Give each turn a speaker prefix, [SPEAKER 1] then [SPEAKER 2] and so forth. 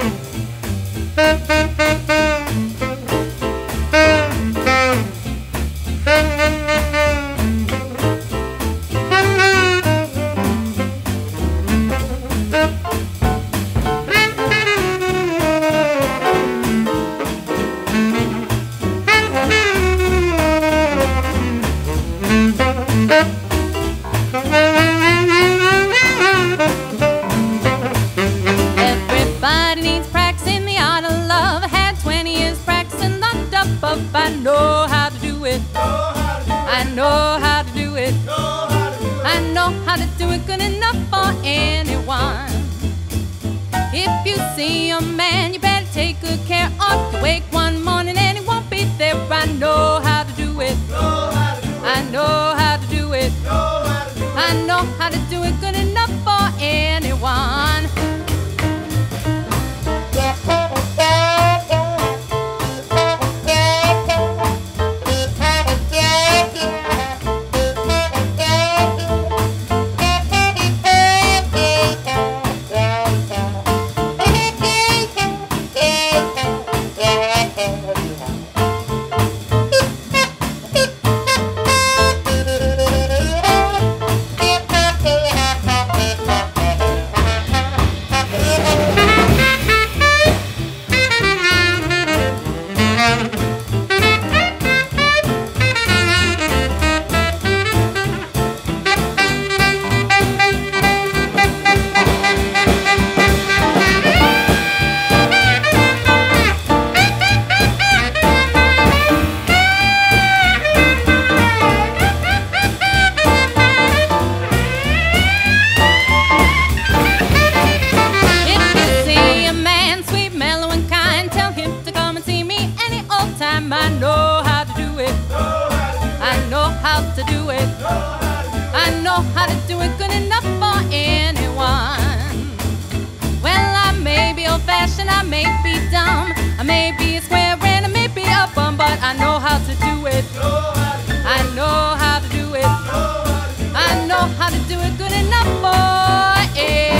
[SPEAKER 1] Everybody needs practice in the art of love. I had 20 years practicing locked up. I know how to do it. I know how to do it. I know how to do it good enough for anyone. If you see a man, you better take good care of. You wake one morning and he won't be there. I know how to do it. I know how to do it. I know how to do it good enough for anyone. I know how to do it. I know how to do it. I know how to do it good enough for anyone. Well, I may be old-fashioned, I may be dumb, I may be a square and I may be a bum, but I know how to do it. I know how to do it. I know how to do it good enough for anyone.